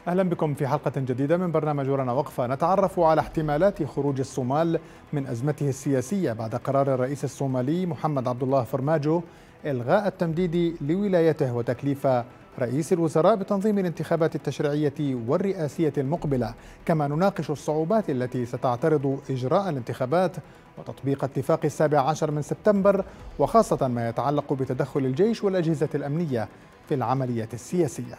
أهلا بكم في حلقة جديدة من برنامج ورانا وقفة. نتعرف على احتمالات خروج الصومال من أزمته السياسية بعد قرار الرئيس الصومالي محمد عبد الله فرماجو إلغاء التمديد لولايته وتكليف رئيس الوزراء بتنظيم الانتخابات التشريعية والرئاسية المقبلة. كما نناقش الصعوبات التي ستعترض إجراء الانتخابات وتطبيق اتفاق 17 من سبتمبر، وخاصة ما يتعلق بتدخل الجيش والأجهزة الأمنية في العمليات السياسية.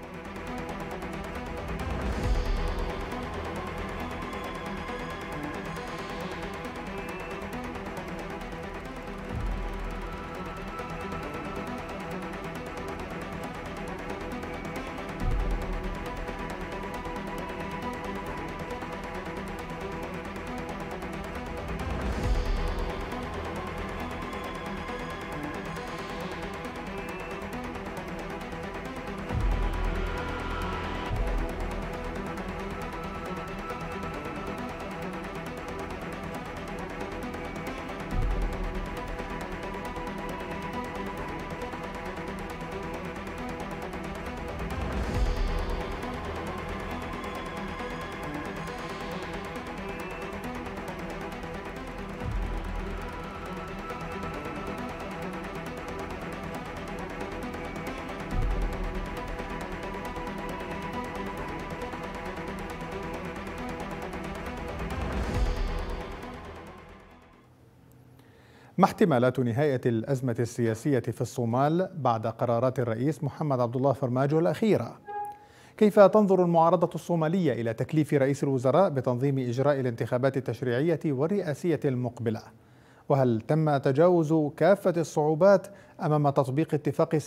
ما احتمالات نهاية الأزمة السياسية في الصومال بعد قرارات الرئيس محمد عبد الله فرماجو الأخيرة؟ كيف تنظر المعارضة الصومالية إلى تكليف رئيس الوزراء بتنظيم إجراء الانتخابات التشريعية والرئاسية المقبلة؟ وهل تم تجاوز كافة الصعوبات أمام تطبيق اتفاق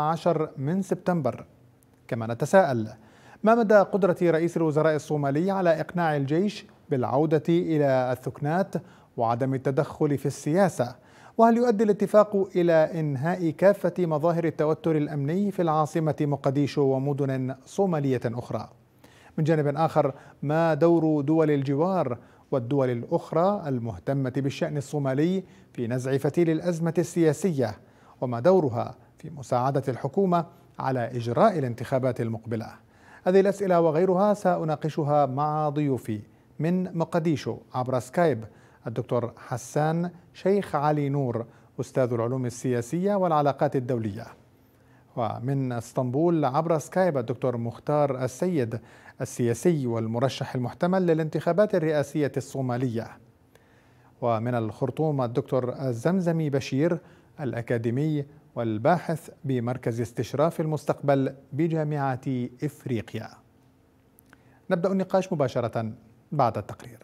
17 من سبتمبر؟ كما نتساءل: ما مدى قدرة رئيس الوزراء الصومالي على إقناع الجيش بالعودة إلى الثكنات وعدم التدخل في السياسة؟ وهل يؤدي الاتفاق إلى إنهاء كافة مظاهر التوتر الأمني في العاصمة مقديشو ومدن صومالية أخرى؟ من جانب آخر، ما دور دول الجوار والدول الأخرى المهتمة بالشأن الصومالي في نزع فتيل الأزمة السياسية؟ وما دورها في مساعدة الحكومة على إجراء الانتخابات المقبلة؟ هذه الأسئلة وغيرها سأناقشها مع ضيوفي من مقديشو عبر سكايب: الدكتور حسان شيخ علي نور، أستاذ العلوم السياسية والعلاقات الدولية، ومن اسطنبول عبر سكايب الدكتور مختار السيد، السياسي والمرشح المحتمل للانتخابات الرئاسية الصومالية، ومن الخرطوم الدكتور الزمزمي بشير، الأكاديمي والباحث بمركز استشراف المستقبل بجامعة إفريقيا. نبدأ النقاش مباشرة بعد التقرير.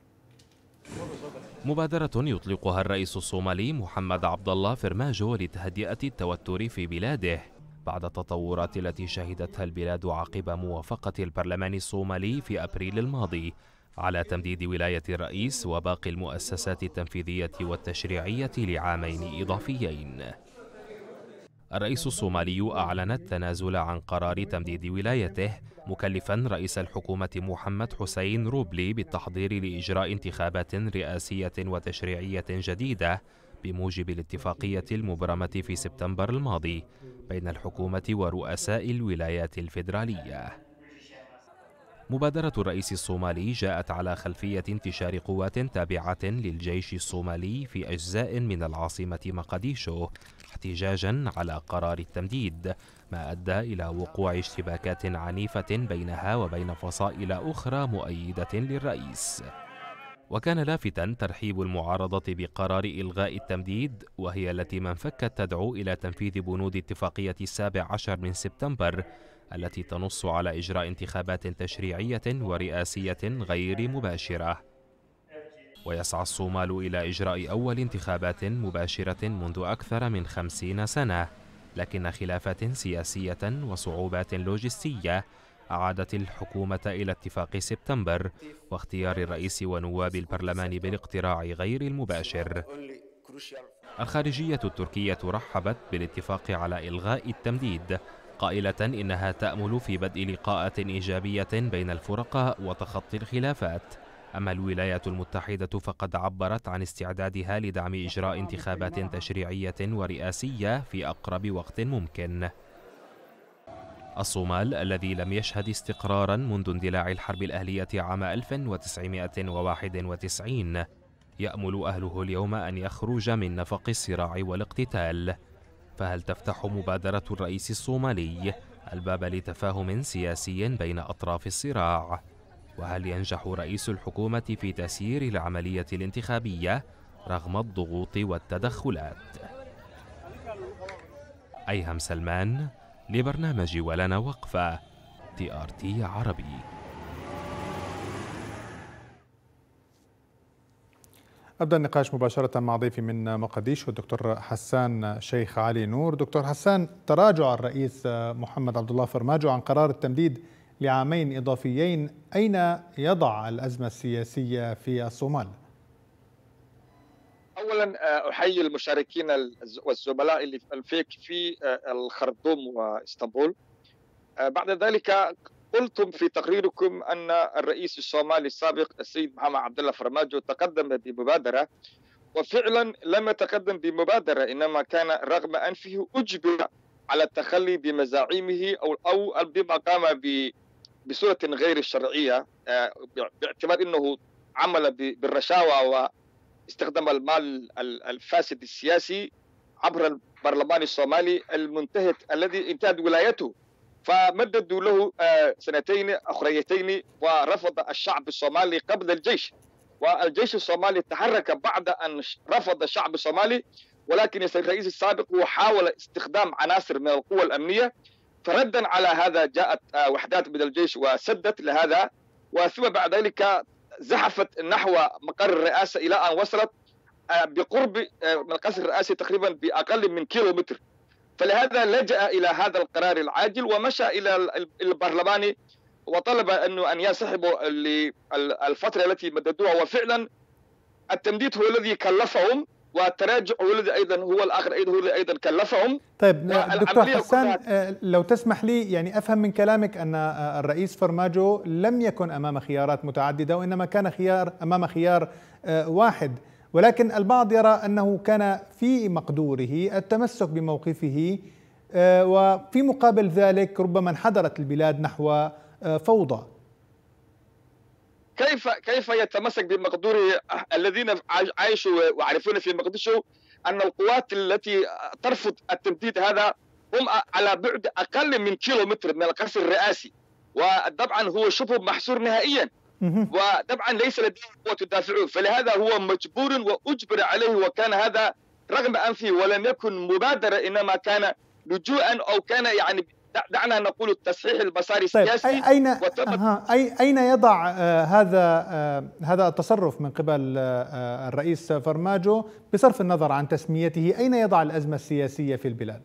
مبادرة يطلقها الرئيس الصومالي محمد عبد الله فرماجو لتهدئة التوتر في بلاده بعد التطورات التي شهدتها البلاد عقب موافقة البرلمان الصومالي في أبريل الماضي على تمديد ولاية الرئيس وباقي المؤسسات التنفيذية والتشريعية لعامين إضافيين. الرئيس الصومالي أعلن التنازل عن قرار تمديد ولايته، مكلفا رئيس الحكومة محمد حسين روبلي بالتحضير لإجراء انتخابات رئاسية وتشريعية جديدة بموجب الاتفاقية المبرمة في سبتمبر الماضي بين الحكومة ورؤساء الولايات الفيدرالية. مبادرة الرئيس الصومالي جاءت على خلفية انتشار قوات تابعة للجيش الصومالي في أجزاء من العاصمة مقديشو احتجاجا على قرار التمديد، ما أدى إلى وقوع اشتباكات عنيفة بينها وبين فصائل أخرى مؤيدة للرئيس. وكان لافتا ترحيب المعارضة بقرار إلغاء التمديد، وهي التي من فكت تدعو إلى تنفيذ بنود اتفاقية 17 من سبتمبر التي تنص على إجراء انتخابات تشريعية ورئاسية غير مباشرة. ويسعى الصومال إلى إجراء أول انتخابات مباشرة منذ أكثر من 50 سنة، لكن خلافات سياسية وصعوبات لوجستية أعادت الحكومة إلى اتفاق سبتمبر واختيار الرئيس ونواب البرلمان بالاقتراع غير المباشر. الخارجية التركية رحبت بالاتفاق على إلغاء التمديد، قائلة إنها تأمل في بدء لقاءات إيجابية بين الفرقاء وتخطي الخلافات. أما الولايات المتحدة فقد عبرت عن استعدادها لدعم إجراء انتخابات تشريعية ورئاسية في أقرب وقت ممكن. الصومال الذي لم يشهد استقرارا منذ اندلاع الحرب الأهلية عام 1991 يأمل أهله اليوم أن يخرج من نفق الصراع والاقتتال. فهل تفتح مبادرة الرئيس الصومالي الباب لتفاهم سياسي بين أطراف الصراع؟ وهل ينجح رئيس الحكومة في تسيير العملية الانتخابية رغم الضغوط والتدخلات؟ أيهم سلمان لبرنامج ولنا وقفة TRT عربي. أبدأ النقاش مباشرة مع ضيفي من مقديشو الدكتور حسان شيخ علي نور. دكتور حسان، تراجع الرئيس محمد عبد الله فرماجو عن قرار التمديد لعامين إضافيين أين يضع الأزمة السياسية في الصومال؟ أولا أحيي المشاركين والزملاء اللي في الخرطوم واسطنبول. بعد ذلك قلتم في تقريركم أن الرئيس الصومالي السابق السيد محمد عبد الله فرماجو تقدم بمبادرة، وفعلا لم يتقدم بمبادرة، إنما كان رغم أنفه أجبر على التخلي بمزاعيمه أو بما قام بصورة غير الشرعية، باعتبار أنه عمل بالرشاوى واستخدم المال الفاسد السياسي عبر البرلمان الصومالي المنتهك الذي انتهت ولايته. فمددوا له سنتين أخريتين ورفض الشعب الصومالي قبل الجيش، والجيش الصومالي تحرك بعد أن رفض الشعب الصومالي، ولكن الرئيس السابق هو حاول استخدام عناصر من القوى الأمنية. فردا على هذا جاءت وحدات من الجيش وسدت لهذا، وثم بعد ذلك زحفت نحو مقر الرئاسة إلى أن وصلت بقرب من القصر الرئاسي تقريبا بأقل من كيلومتر. فلهذا لجأ إلى هذا القرار العاجل ومشى إلى البرلمان وطلب أن ينسحبوا الفترة التي مددوها. وفعلا التمديد هو الذي كلفهم، والتراجع هو الذي أيضا هو الآخر هو الذي أيضا كلفهم. طيب دكتور حسان، لو تسمح لي يعني أفهم من كلامك أن الرئيس فرماجو لم يكن أمام خيارات متعددة، وإنما كان أمام خيار واحد، ولكن البعض يرى أنه كان في مقدوره التمسك بموقفه، وفي مقابل ذلك ربما انحدرت البلاد نحو فوضى. كيف يتمسك بمقدوره؟ الذين عايشوا وعرفون في مقدشو أن القوات التي ترفض التمديد هذا هم على بعد أقل من كيلومتر من القصر الرئاسي، وطبعا هو شبه محصور نهائيا، وطبعا ليس لديه قوة تدافعه. فلهذا هو مجبور وأجبر عليه، وكان هذا رغم أنفه ولم يكن مبادرة، إنما كان لجوءا أو كان يعني دعنا نقول التصحيح المساري السياسي. أين يضع هذا التصرف من قبل الرئيس فرماجو بصرف النظر عن تسميته؟ أين يضع الأزمة السياسية في البلاد؟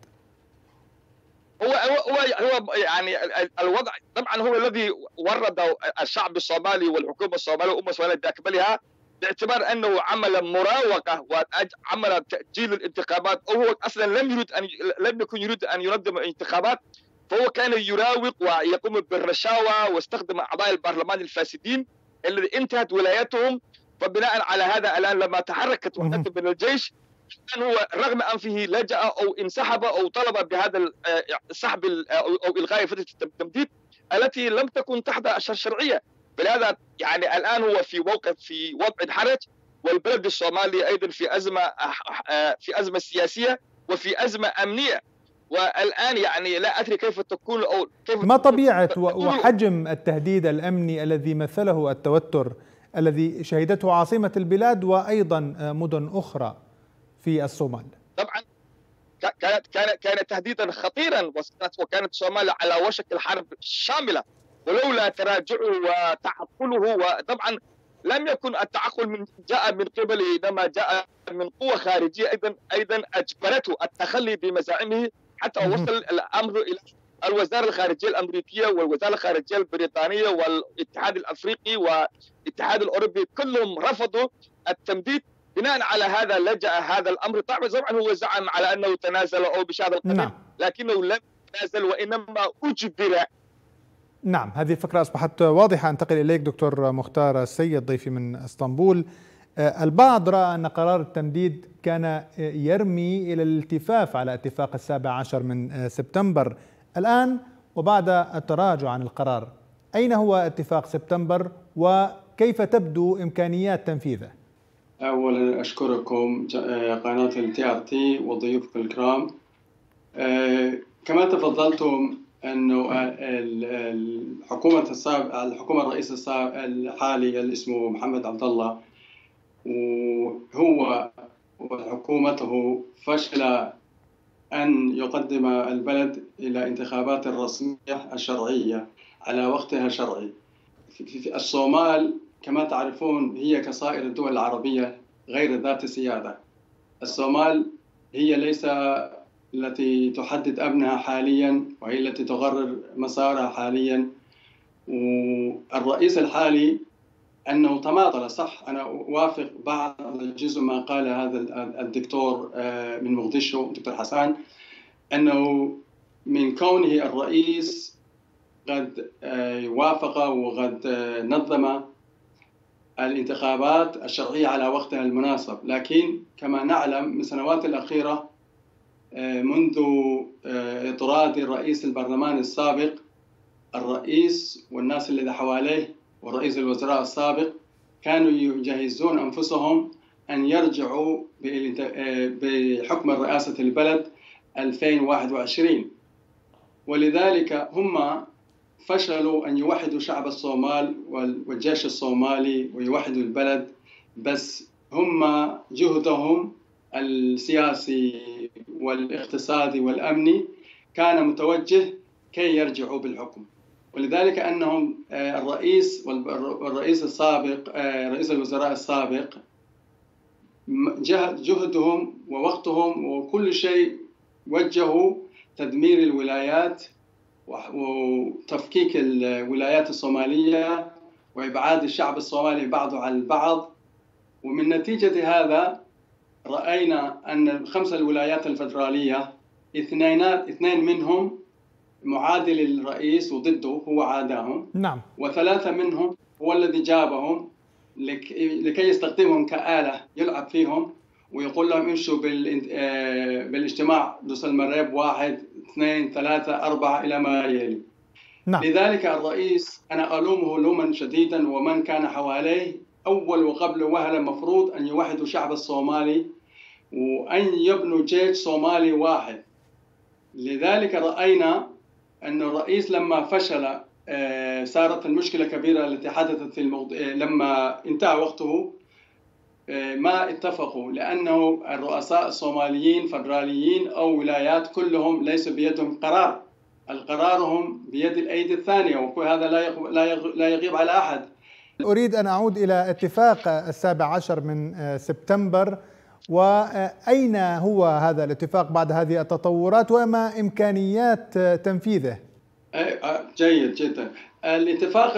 هو يعني الوضع طبعا هو الذي ورد الشعب الصومالي والحكومة الصومالية والأمة الصومالية بأكملها، باعتبار أنه عمل مراوغة وعمل تأجيل الانتخابات، أو هو أصلا لم يكن يريد أن ينظم انتخابات، فهو كان يراوغ ويقوم بالرشاوى واستخدم أعضاء البرلمان الفاسدين الذي انتهت ولايتهم. فبناء على هذا الآن لما تحركت وحدة من الجيش كان هو رغم أنفه لجأ أو انسحب أو طلب بهذا السحب أو إلغاء فترة التمديد التي لم تكن تحت الشرعية. فلهذا يعني الآن هو في وضع حرج، والبلد الصومالي أيضا في أزمة سياسية وفي أزمة أمنية. والآن يعني لا أدري كيف تكون أو كيف ما طبيعة وحجم التهديد الأمني الذي مثله التوتر الذي شهدته عاصمة البلاد وأيضا مدن أخرى في الصومال. طبعا كان تهديدا خطيرا، وكانت الصومال على وشك الحرب الشاملة، ولولا تراجعه وتعقله. وطبعا لم يكن التعقل جاء من قبله، انما جاء من قوة خارجية ايضا اجبرته التخلي بمزاعمه، حتى وصل الامر الى الوزارة الخارجية الامريكية والوزارة الخارجية البريطانية والاتحاد الافريقي والاتحاد الاوروبي، كلهم رفضوا التمديد. بناء على هذا لجأ هذا الامر. طبعا هو زعم على انه تنازل او بشهادة القبيل، لكنه لم يتنازل وانما اجبر. نعم، هذه الفكرة أصبحت واضحة. أنتقل إليك دكتور مختار السيد ضيفي من اسطنبول. البعض رأى أن قرار التمديد كان يرمي إلى الالتفاف على اتفاق 17 من سبتمبر. الآن وبعد التراجع عن القرار، أين هو اتفاق سبتمبر وكيف تبدو إمكانيات تنفيذه؟ أولا أشكركم قناة TRT وضيوفكم الكرام. كما تفضلتم أنه الحكومة الرئيس الحالي اللي اسمه محمد عبد الله وهو وحكومته فشل أن يقدم البلد إلى انتخابات رسمية الشرعية على وقتها الشرعي. في الصومال كما تعرفون هي كسائر الدول العربية غير ذات سيادة. الصومال هي ليس التي تحدد أمنها حاليا وهي التي تقرر مسارها حاليا. والرئيس الحالي أنه تماطل، صح، أنا أوافق بعض الجزء ما قال هذا الدكتور من مقدشو الدكتور حسان، أنه من كونه الرئيس قد وافق وقد نظم الانتخابات الشرعية على وقتها المناسب، لكن كما نعلم من السنوات الأخيرة منذ إطراد رئيس البرلمان السابق، الرئيس والناس الذين حواليه ورئيس الوزراء السابق كانوا يجهزون أنفسهم أن يرجعوا بحكم رئاسة البلد 2021، ولذلك هم فشلوا أن يوحدوا شعب الصومال والجيش الصومالي ويوحدوا البلد، بس هم جهدهم السياسي والاقتصادي والأمني كان متوجه كي يرجعوا بالحكم. ولذلك أنهم الرئيس السابق رئيس الوزراء السابق جهدهم ووقتهم وكل شيء وجهوا تدمير الولايات وتفكيك الولايات الصومالية وإبعاد الشعب الصومالي بعضه عن البعض. ومن نتيجة هذا رأينا أن 5 الولايات الفدرالية اثنين منهم معادل للرئيس وضده، هو عاداهم، نعم، و3 منهم هو الذي جابهم لكي يستخدمهم كآلة يلعب فيهم ويقول لهم امشوا بالاجتماع دوس المريب 1 2 3 4 إلى ما يلي. نعم. لذلك الرئيس أنا ألومه لوما شديدا ومن كان حواليه أول وقبل وهلة المفروض أن يوحدوا شعب الصومالي وأن يبنوا جيش صومالي واحد. لذلك رأينا أن الرئيس لما فشل صارت المشكلة كبيرة التي حدثت في لما انتهى وقته ما اتفقوا، لأنه الرؤساء الصوماليين فدراليين أو ولايات كلهم ليس بيدهم قرار، القرارهم بيد الأيدي الثانية، وهذا لا يغيب على أحد. أريد أن أعود إلى اتفاق 17 من سبتمبر، وأين هو هذا الاتفاق بعد هذه التطورات وما إمكانيات تنفيذه؟ جيد جدا. الاتفاق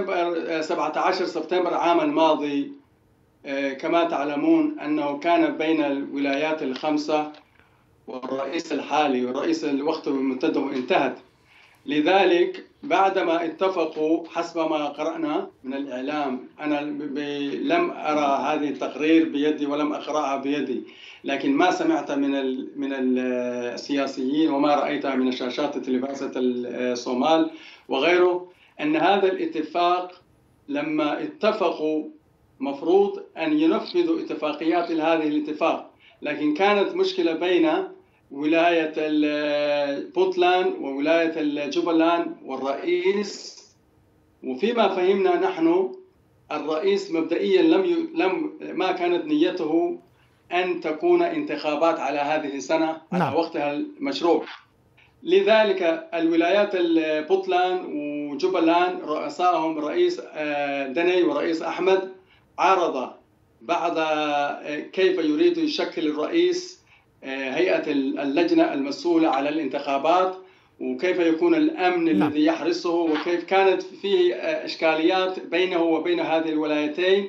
17 سبتمبر عام الماضي كما تعلمون أنه كان بين الولايات ال5 والرئيس الحالي والرئيس الوقت المنتدب انتهت. لذلك بعدما اتفقوا حسب ما قرأنا من الإعلام، أنا لم أرى هذه التقرير بيدي ولم أقرأها بيدي، لكن ما سمعت من السياسيين وما رأيتها من شاشات تلفزيون الصومال وغيره أن هذا الاتفاق لما اتفقوا مفروض أن ينفذوا اتفاقيات هذه الاتفاق، لكن كانت مشكلة بين ولاية بونتلاند وولاية الجوبلاند والرئيس. وفيما فهمنا نحن الرئيس مبدئيا ما كانت نيته أن تكون انتخابات على هذه السنة على وقتها المشروع. لذلك الولايات بونتلاند وجوبلاند رؤسائهم رئيس دني ورئيس أحمد عارض بعد كيف يريد يشكل الرئيس هيئة اللجنة المسؤولة على الانتخابات وكيف يكون الأمن الذي يحرسه، وكيف كانت فيه إشكاليات بينه وبين هذه الولايتين.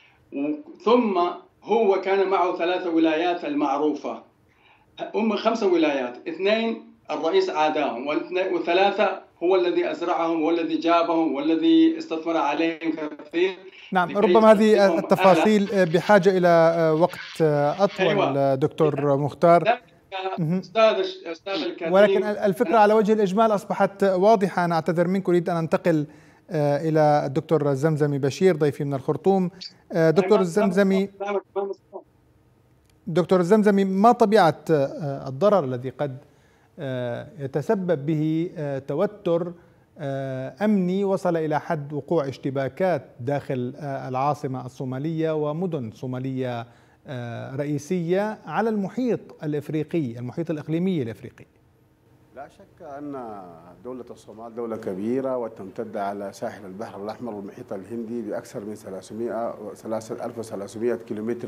ثم هو كان معه 3 ولايات المعروفة، 5 ولايات، 2 الرئيس عاداهم و3 هو الذي أزرعهم والذي جابهم والذي استثمر عليهم كثير. نعم، ربما هذه التفاصيل بحاجة إلى وقت أطول. أيوة. دكتور مختار، أستاذ الكريم، ولكن الفكرة على وجه الإجمال أصبحت واضحة. أنا أعتذر منك، أريد أن أنتقل إلى الدكتور الزمزمي بشير ضيفي من الخرطوم. دكتور الزمزمي، ما طبيعة الضرر الذي قد يتسبب به توتر أمني وصل إلى حد وقوع اشتباكات داخل العاصمة الصومالية ومدن صومالية رئيسية على المحيط الإفريقي، المحيط الإقليمي الإفريقي؟ لا شك أن دولة الصومال دولة كبيرة وتمتد على ساحل البحر الأحمر والمحيط الهندي بأكثر من 1300 كيلومتر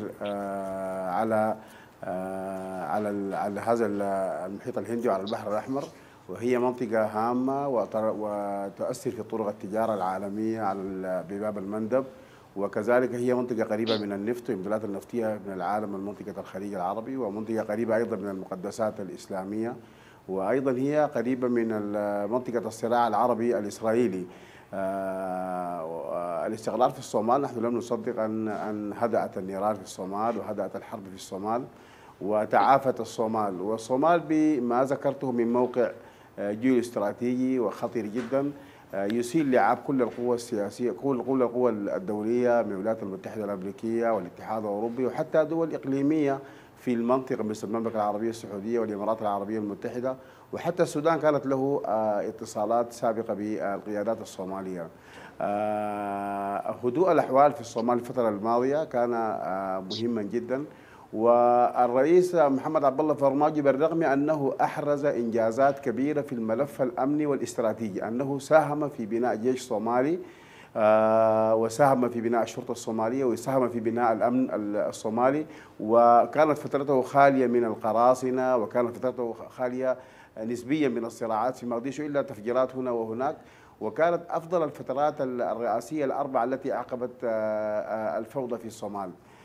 على هذا المحيط الهندي وعلى البحر الأحمر، وهي منطقة هامة وتؤثر في طرق التجارة العالمية على بباب المندب، وكذلك هي منطقة قريبة من النفط والإمدادات النفطية من العالم من منطقة الخليج العربي، ومنطقة قريبة أيضا من المقدسات الإسلامية، وأيضا هي قريبة من منطقة الصراع العربي الإسرائيلي. الاستقرار في الصومال، نحن لم نصدق أن هدأت النيران في الصومال وهدأت الحرب في الصومال وتعافت الصومال. والصومال بما ذكرته من موقع جيو استراتيجي وخطير جدا يسيل لعاب كل القوى السياسية، كل القوى الدولية من الولايات المتحدة الأمريكية والاتحاد الأوروبي وحتى دول إقليمية في المنطقة مثل المملكة العربية السعودية والإمارات العربية المتحدة، وحتى السودان كانت له اتصالات سابقة بالقيادات الصومالية. هدوء الأحوال في الصومال الفترة الماضية كان مهما جدا، والرئيس محمد عبد الله فرماجي بالرغم أنه أحرز إنجازات كبيرة في الملف الأمني والاستراتيجي، أنه ساهم في بناء جيش صومالي وساهم في بناء الشرطة الصومالية وساهم في بناء الأمن الصومالي، وكانت فترته خالية من القراصنة وكانت فترته خالية نسبيا من الصراعات في مقديشو إلا تفجيرات هنا وهناك، وكانت أفضل الفترات الرئاسية الأربعة التي عقبت الفوضى في الصومال.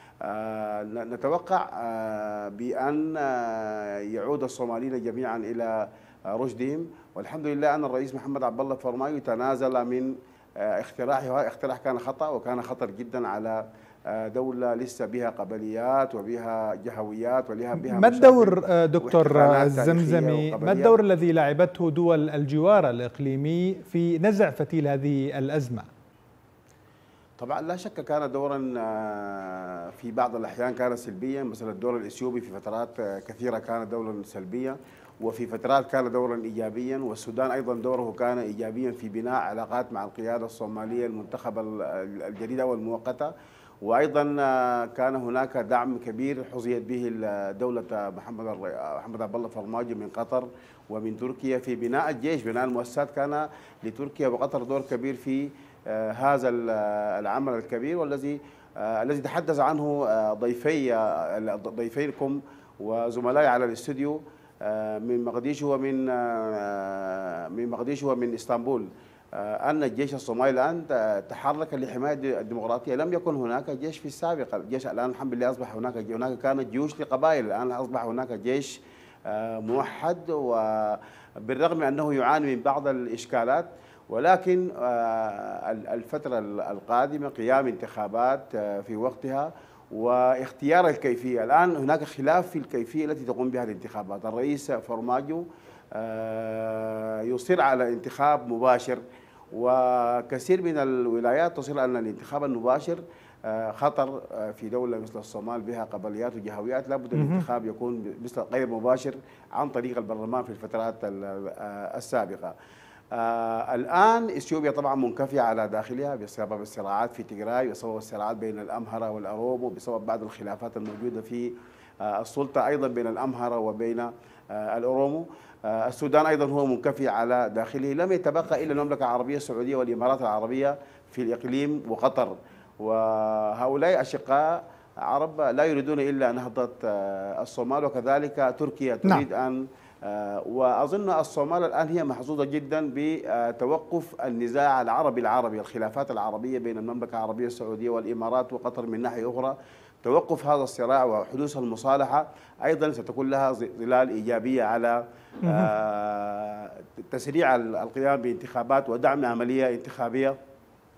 نتوقع بأن يعود الصوماليين جميعا إلى رشدهم، والحمد لله أن الرئيس محمد عبد الله فرماجي تنازل من اقتراحه. اقتراح كان خطأ وكان خطر جدا على دولة لسه بها قبليات وبها جهويات ولها بها ما الدور دكتور الزمزمي، ما الدور الذي لعبته دول الجوار الإقليمي في نزع فتيل هذه الأزمة؟ طبعا لا شك كان دورا في بعض الأحيان كان سلبيا، مثلا الدور الإثيوبي في فترات كثيرة كان دورا سلبيا، وفي فترات كان دورا إيجابيا، والسودان أيضا دوره كان إيجابيا في بناء علاقات مع القيادة الصومالية المنتخبة الجديدة والمؤقتة، وأيضا كان هناك دعم كبير حظيت به دولة محمد عبد الله فرماجي من قطر ومن تركيا في بناء الجيش، بناء المؤسسات. كان لتركيا وقطر دور كبير في هذا العمل الكبير، والذي تحدث عنه ضيفيكم وزملائي على الاستوديو من مقديشو ومن اسطنبول، أن الجيش الصومالي الآن تحرك لحماية الديمقراطية. لم يكن هناك جيش في السابق، الجيش الآن الحمد لله أصبح هناك كانت جيوش لقبائل، الآن أصبح هناك جيش موحد، وبالرغم أنه يعاني من بعض الإشكالات، ولكن الفترة القادمة قيام انتخابات في وقتها واختيار الكيفية. الآن هناك خلاف في الكيفية التي تقوم بها الانتخابات. الرئيس فرماجو يصر على انتخاب مباشر، وكثير من الولايات تصر أن الانتخاب المباشر خطر في دولة مثل الصومال بها قبليات وجهويات. لابد الانتخاب يكون مثل غير مباشر عن طريق البرلمان في الفترات السابقة. الآن إثيوبيا طبعا منكفية على داخلها بسبب الصراعات في تيغراي، بسبب الصراعات بين الأمهرة والأرومو، بسبب بعض الخلافات الموجودة في السلطة أيضا بين الأمهرة وبين الأورومو. السودان أيضا هو منكفي على داخله، لم يتبقى إلا المملكة العربية السعودية والإمارات العربية في الإقليم وقطر، وهؤلاء أشقاء عرب لا يريدون إلا نهضة الصومال، وكذلك تركيا تريد أن وأظن الصومال الآن هي محظوظة جدا بتوقف النزاع العربي الخلافات العربية بين المملكة العربية السعودية والإمارات وقطر من ناحية أخرى. توقف هذا الصراع وحدوث المصالحة أيضا ستكون لها ظلال إيجابية على تسريع القيام بانتخابات ودعم عملية انتخابية.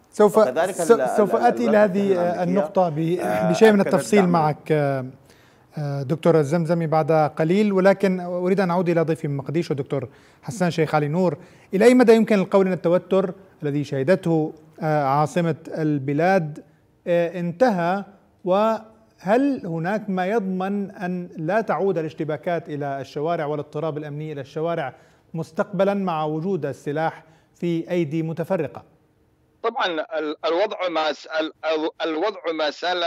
سوف آتي إلى هذه النقطة بشيء من التفصيل معك دكتور الزمزمي بعد قليل، ولكن أريد أن أعود إلى ضيفي من مقديشو دكتور حسان شيخ علي نور. إلى أي مدى يمكن القول أن التوتر الذي شهدته عاصمة البلاد انتهى، وهل هناك ما يضمن أن لا تعود الاشتباكات إلى الشوارع والاضطراب الأمني إلى الشوارع مستقبلا مع وجود السلاح في أيدي متفرقة؟ طبعا الوضع ما زال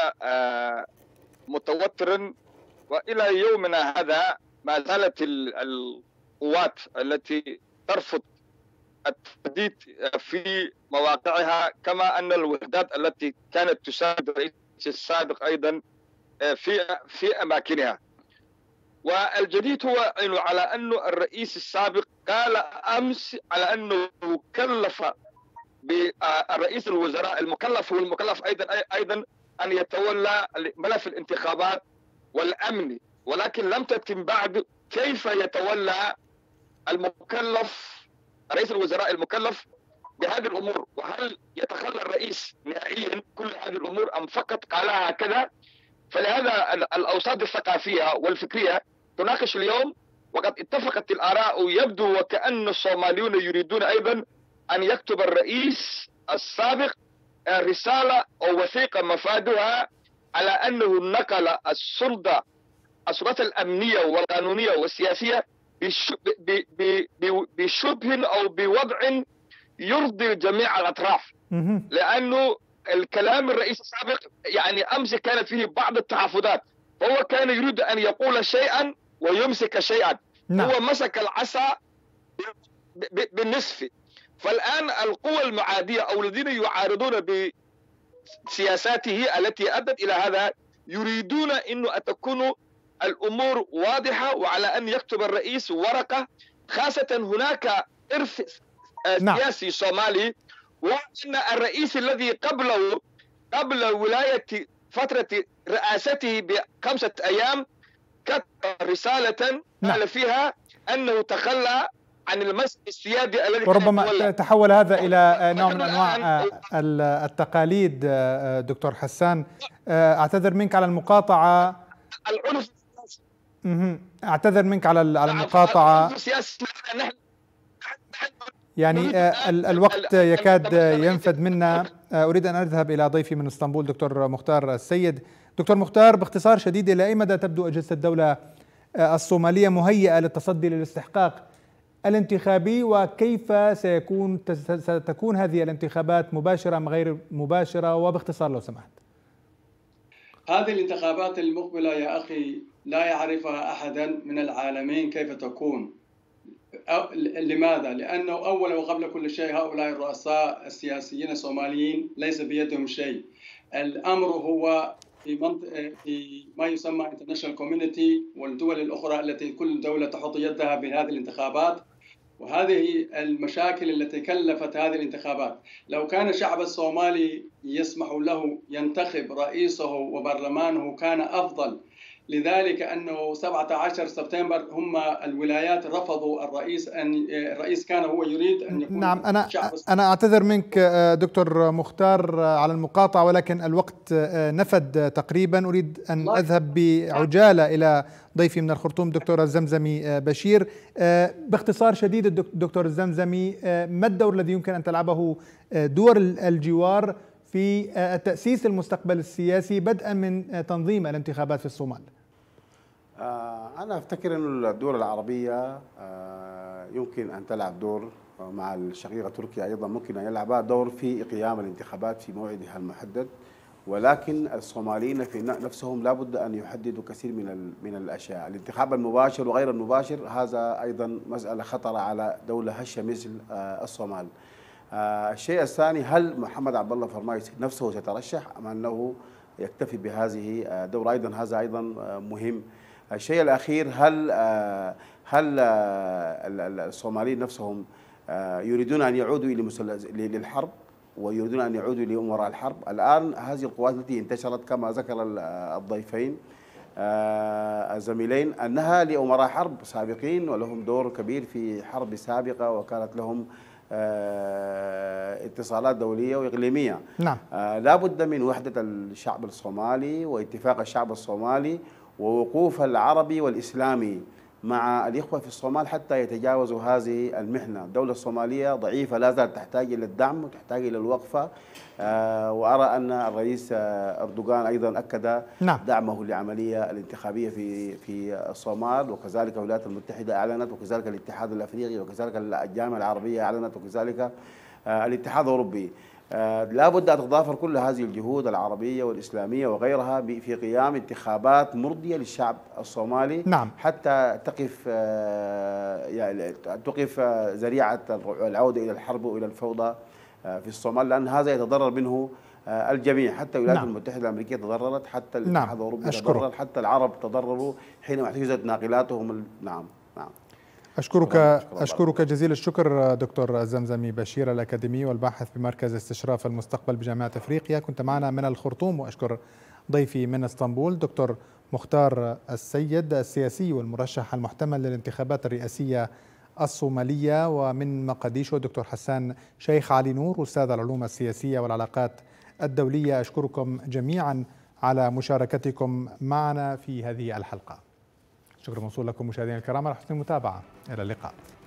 متوترا، والى يومنا هذا ما زالت القوات التي ترفض التحديد في مواقعها، كما ان الوحدات التي كانت تساعد الرئيس السابق ايضا في اماكنها. والجديد هو انه على انه الرئيس السابق قال امس على انه كلف بالرئيس الوزراء المكلف، هو المكلف ايضا ان يتولى ملف الانتخابات والامن، ولكن لم تتم بعد كيف يتولى المكلف رئيس الوزراء المكلف بهذه الامور، وهل يتخلى الرئيس نهائيا كل هذه الامور ام فقط قالها هكذا. فلهذا الاوساط الثقافيه والفكريه تناقش اليوم، وقد اتفقت الاراء، يبدو وكأن الصوماليون يريدون ايضا ان يكتب الرئيس السابق رساله او وثيقه مفادها على انه نقل السلطه الامنيه والقانونيه والسياسيه بشبه او بوضع يرضي جميع الاطراف. لانه الكلام الرئيس السابق يعني امس كانت فيه بعض التحفظات، هو كان يريد ان يقول شيئا ويمسك شيئا. هو مسك العصا بالنصف. فالان القوى المعاديه او الذين يعارضون بسياساته التي ادت الى هذا يريدون انه تكون الامور واضحه، وعلى ان يكتب الرئيس ورقه، خاصه هناك ارث سياسي صومالي، وان الرئيس الذي قبل ولايه فتره رئاسته ب5 أيام كتب رساله قال فيها انه تخلى عن المسك السيادي الذي وربما تحول هذا الى نوع من انواع التقاليد. دكتور حسان، اعتذر منك على المقاطعه. العنف اعتذر منك على المقاطعه، يعني الوقت يكاد ينفد منا. اريد ان اذهب الى ضيفي من اسطنبول دكتور مختار السيد. دكتور مختار، باختصار شديد، الى اي مدى تبدو اجهزه الدوله الصوماليه مهيئه للتصدي للاستحقاق الانتخابي، وكيف ستكون هذه الانتخابات مباشرة أم غير مباشرة؟ وباختصار لو سمحت. هذه الانتخابات المقبلة يا أخي لا يعرفها أحدا من العالمين كيف تكون. لماذا؟ لأنه أولا وقبل كل شيء هؤلاء الرؤساء السياسيين الصوماليين ليس بيدهم شيء. الأمر هو في ما يسمى international community والدول الأخرى التي كل دولة تحط يدها بهذه الانتخابات، وهذه المشاكل التي كلفت هذه الانتخابات. لو كان الشعب الصومالي يسمح له ينتخب رئيسه وبرلمانه كان أفضل. لذلك أنه 17 سبتمبر هم الولايات رفضوا الرئيس كان هو يريد أن يكون. نعم، أنا أعتذر منك دكتور مختار على المقاطعة، ولكن الوقت نفد تقريبا. أريد أن أذهب بعجالة إلى ضيفي من الخرطوم دكتور الزمزمي بشير. باختصار شديد الدكتور الزمزمي، ما الدور الذي يمكن أن تلعبه دول الجوار في تأسيس المستقبل السياسي بدءا من تنظيم الانتخابات في الصومال؟ أنا أفتكر أن الدول العربية يمكن أن تلعب دور، مع الشقيقة تركيا أيضا ممكن أن يلعبها دور في قيام الانتخابات في موعدها المحدد، ولكن الصوماليين في نفسهم لابد أن يحددوا كثير من الأشياء. الانتخاب المباشر وغير المباشر هذا أيضا مسألة خطر على دولة هشة مثل الصومال. الشيء الثاني، هل محمد عبد الله فرماي نفسه سيترشح أم أنه يكتفي بهذه الدورة؟ أيضا هذا أيضا مهم. الشيء الأخير، هل الصوماليين نفسهم يريدون أن يعودوا للحرب ويريدون أن يعودوا لأمراء الحرب؟ الآن هذه القوات التي انتشرت كما ذكر الضيفين الزميلين أنها لأمراء حرب سابقين ولهم دور كبير في حرب سابقة وكانت لهم اتصالات دولية وإقليمية. نعم. لا بد من وحدة الشعب الصومالي واتفاق الشعب الصومالي ووقوف العربي والإسلامي مع الإخوة في الصومال حتى يتجاوزوا هذه المحنة. الدولة الصومالية ضعيفة، لا زالت تحتاج إلى الدعم وتحتاج إلى الوقفة. وأرى أن الرئيس أردوغان أيضا أكد دعمه للعملية الانتخابية في الصومال، وكذلك الولايات المتحدة أعلنت، وكذلك الاتحاد الأفريقي، وكذلك الجامعة العربية أعلنت، وكذلك الاتحاد الأوروبي. لا بد أن تتضافر كل هذه الجهود العربية والإسلامية وغيرها في قيام انتخابات مرضية للشعب الصومالي حتى تقف ذريعة العودة إلى الحرب وإلى الفوضى في الصومال، لأن هذا يتضرر منه الجميع، حتى الولايات المتحدة الأمريكية تضررت، حتى الاتحاد الأوروبي تضرر، حتى العرب تضرروا حينما احتجزت ناقلاتهم. نعم. أشكرك جزيل الشكر دكتور الزمزمي بشير، الأكاديمي والباحث بمركز استشراف المستقبل بجامعة أفريقيا، كنت معنا من الخرطوم. وأشكر ضيفي من اسطنبول دكتور مختار السيد، السياسي والمرشح المحتمل للانتخابات الرئاسية الصومالية. ومن مقديشو دكتور حسان شيخ علي نور، أستاذ العلوم السياسية والعلاقات الدولية. أشكركم جميعا على مشاركتكم معنا في هذه الحلقة. شكرا موصول لكم مشاهدينا الكرام على حسن المتابعة. إلى اللقاء.